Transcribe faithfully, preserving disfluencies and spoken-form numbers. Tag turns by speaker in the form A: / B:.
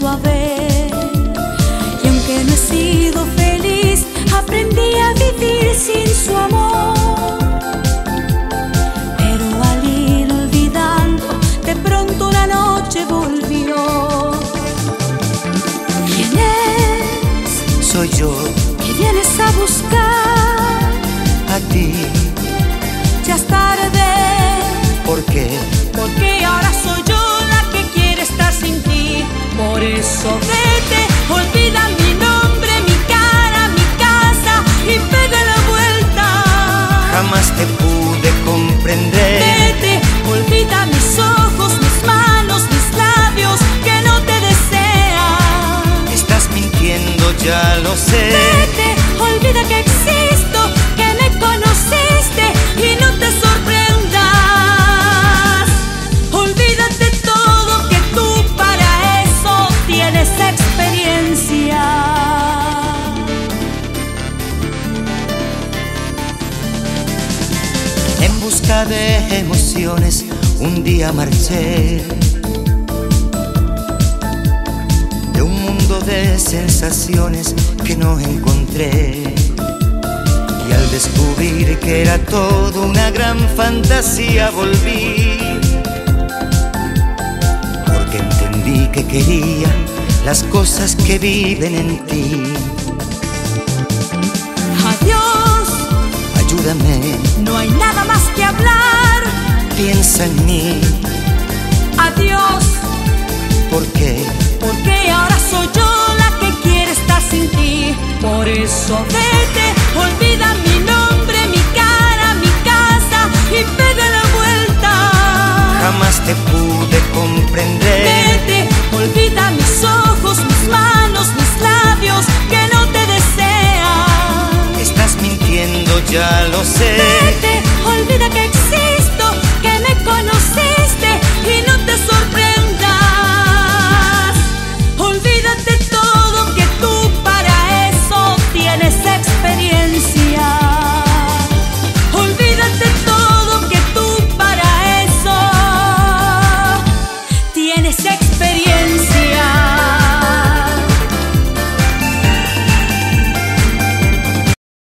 A: a ver. Y aunque no he sido feliz, aprendí a vivir sin su amor. Pero al ir olvidando, de pronto una noche volvió. ¿Quién es?
B: Soy yo.
A: ¿Que vienes a buscar?
B: A ti.
A: Ya es tarde.
B: ¿Por qué?
A: Porque ahora soy yo la que quiere estar sin ti. Por eso vete, olvida mi nombre, mi cara, mi casa y pega la vuelta.
B: Jamás te pude comprender.
A: Vete, olvida mis ojos, mis manos, mis labios que no te desean.
B: Estás mintiendo, ya lo sé.
A: Vete, olvida que existo, que me conociste y no te sorprendas. Olvídate todo, que tú para eso tienes experiencia.
B: En busca de emociones un día marché, de un mundo de sensaciones que no encontré. Y al descubrir que era todo una gran fantasía volví, porque entendí que quería las cosas que viven en ti.
A: Adiós,
B: Ayúdame,
A: no hay nada más que hablar.
B: piensa en mí.
A: Adiós,
B: ¿Por qué?
A: porque ahora soy yo la que quiere estar sin ti. Por eso vete, olvida mi nombre, mi cara, mi casa y pega la vuelta.
B: Jamás te pude comprender.
A: Vete, olvida mis ojos, mis manos, mis labios que no te desean.
B: Estás mintiendo, ya lo sé.
A: Vete,